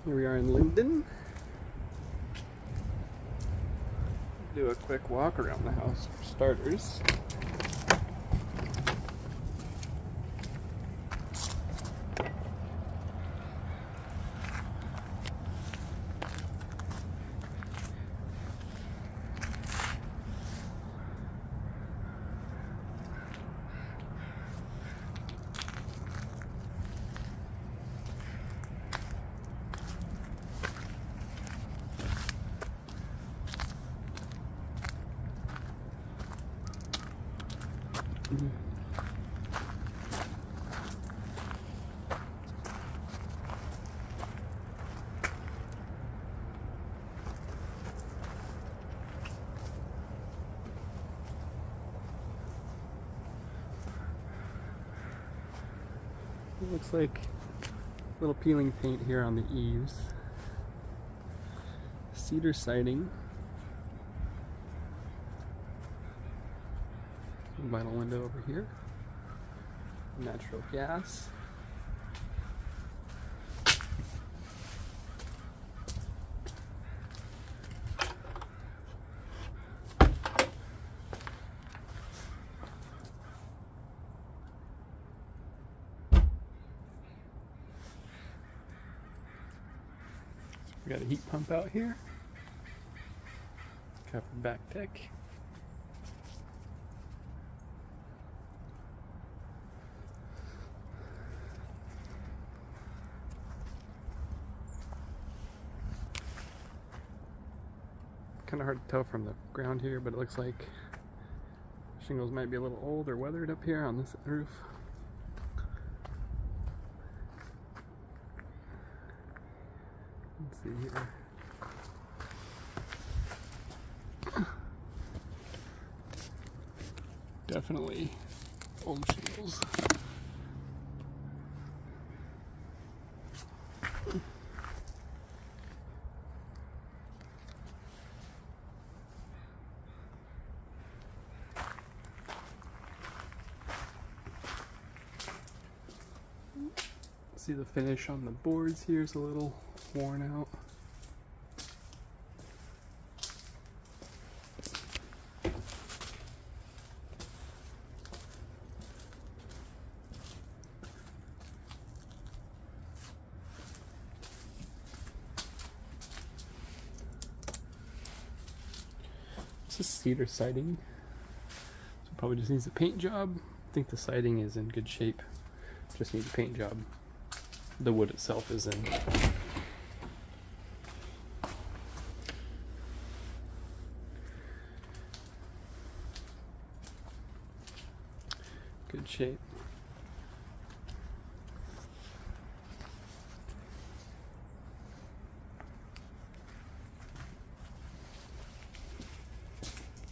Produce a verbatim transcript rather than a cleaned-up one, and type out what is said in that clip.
Here we are in Linden. Do a quick walk around the house for starters. It looks like a little peeling paint here on the eaves. Cedar siding. Vinyl window over here. Natural gas. We got a heat pump out here. Covered back deck. Kind of hard to tell from the ground here, but it looks like shingles might be a little old or weathered up here on this roof. Let's see here. Definitely old shingles. See the finish on the boards here is a little worn out. This is cedar siding, so probably just needs a paint job. I think the siding is in good shape, just needs a paint job. The wood itself is in good shape.